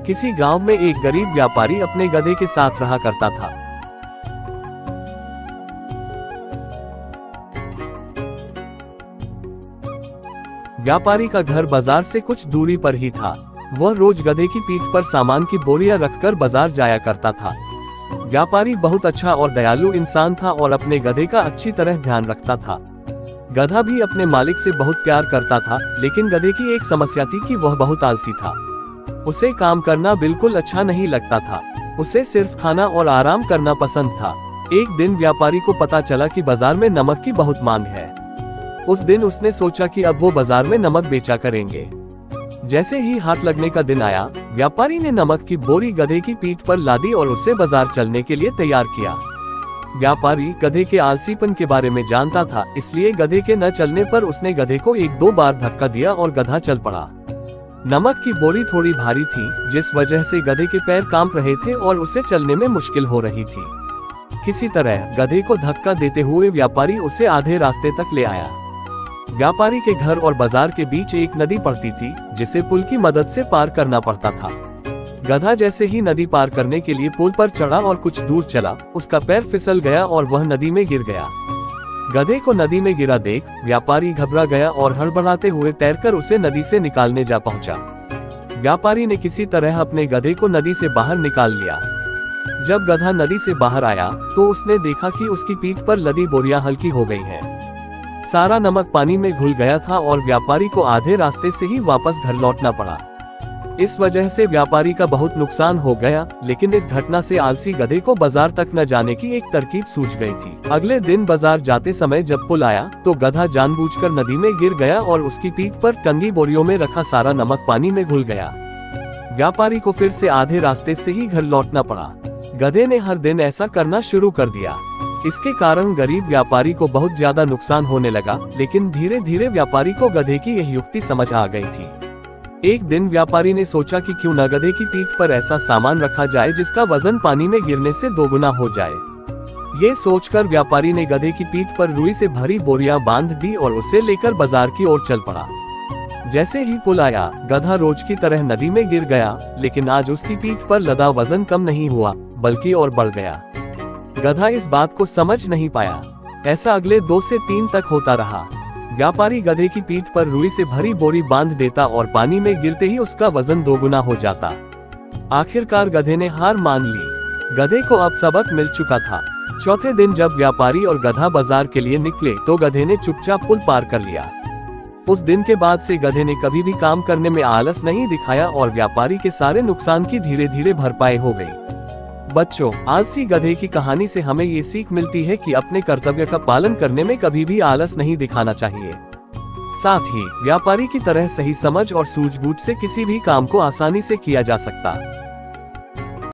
किसी गांव में एक गरीब व्यापारी अपने गधे के साथ रहा करता था। व्यापारी का घर बाजार से कुछ दूरी पर ही था। वह रोज गधे की पीठ पर सामान की बोरियां रखकर बाजार जाया करता था। व्यापारी बहुत अच्छा और दयालु इंसान था और अपने गधे का अच्छी तरह ध्यान रखता था। गधा भी अपने मालिक से बहुत प्यार करता था, लेकिन गधे की एक समस्या थी कि वह बहुत आलसी था। उसे काम करना बिल्कुल अच्छा नहीं लगता था। उसे सिर्फ खाना और आराम करना पसंद था। एक दिन व्यापारी को पता चला कि बाजार में नमक की बहुत मांग है। उस दिन उसने सोचा कि अब वो बाजार में नमक बेचा करेंगे। जैसे ही हाथ लगने का दिन आया, व्यापारी ने नमक की बोरी गधे की पीठ पर लादी और उसे बाजार चलने के लिए तैयार किया। व्यापारी गधे के आलसीपन के बारे में जानता था, इसलिए गधे के न चलने पर उसने गधे को 1-2 बार धक्का दिया और गधा चल पड़ा। नमक की बोरी थोड़ी भारी थी, जिस वजह से गधे के पैर कांप रहे थे और उसे चलने में मुश्किल हो रही थी। किसी तरह गधे को धक्का देते हुए व्यापारी उसे आधे रास्ते तक ले आया। व्यापारी के घर और बाजार के बीच एक नदी पड़ती थी, जिसे पुल की मदद से पार करना पड़ता था। गधा जैसे ही नदी पार करने के लिए पुल पर चढ़ा और कुछ दूर चला, उसका पैर फिसल गया और वह नदी में गिर गया। गधे को नदी में गिरा देख व्यापारी घबरा गया और हड़बड़ाते हुए तैरकर उसे नदी से निकालने जा पहुंचा। व्यापारी ने किसी तरह अपने गधे को नदी से बाहर निकाल लिया। जब गधा नदी से बाहर आया तो उसने देखा कि उसकी पीठ पर लदी बोरियां हल्की हो गई हैं। सारा नमक पानी में घुल गया था और व्यापारी को आधे रास्ते से ही वापस घर लौटना पड़ा। इस वजह से व्यापारी का बहुत नुकसान हो गया, लेकिन इस घटना से आलसी गधे को बाजार तक न जाने की एक तरकीब सूझ गई थी। अगले दिन बाजार जाते समय जब पुल आया तो गधा जानबूझकर नदी में गिर गया और उसकी पीठ पर टंगी बोरियों में रखा सारा नमक पानी में घुल गया। व्यापारी को फिर से आधे रास्ते से ही घर लौटना पड़ा। गधे ने हर दिन ऐसा करना शुरू कर दिया। इसके कारण गरीब व्यापारी को बहुत ज्यादा नुकसान होने लगा, लेकिन धीरे धीरे व्यापारी को गधे की यह युक्ति समझ आ गई थी। एक दिन व्यापारी ने सोचा कि क्यों न गधे की पीठ पर ऐसा सामान रखा जाए जिसका वजन पानी में गिरने से 2 गुना हो जाए। ये सोचकर व्यापारी ने गधे की पीठ पर रुई से भरी बोरियां बांध दी और उसे लेकर बाजार की ओर चल पड़ा। जैसे ही पुल आया, गधा रोज की तरह नदी में गिर गया, लेकिन आज उसकी पीठ पर लदा वजन कम नहीं हुआ, बल्कि और बढ़ गया। गधा इस बात को समझ नहीं पाया। ऐसा अगले 2 से 3 तक होता रहा। व्यापारी गधे की पीठ पर रुई से भरी बोरी बांध देता और पानी में गिरते ही उसका वजन 2 गुना हो जाता। आखिरकार गधे ने हार मान ली। गधे को अब सबक मिल चुका था। चौथे दिन जब व्यापारी और गधा बाजार के लिए निकले तो गधे ने चुपचाप पुल पार कर लिया। उस दिन के बाद से गधे ने कभी भी काम करने में आलस नहीं दिखाया और व्यापारी के सारे नुकसान की धीरे धीरे भरपाई हो गई। बच्चों, आलसी गधे की कहानी से हमें ये सीख मिलती है कि अपने कर्तव्य का पालन करने में कभी भी आलस नहीं दिखाना चाहिए। साथ ही व्यापारी की तरह सही समझ और सूझबूझ से किसी भी काम को आसानी से किया जा सकता है।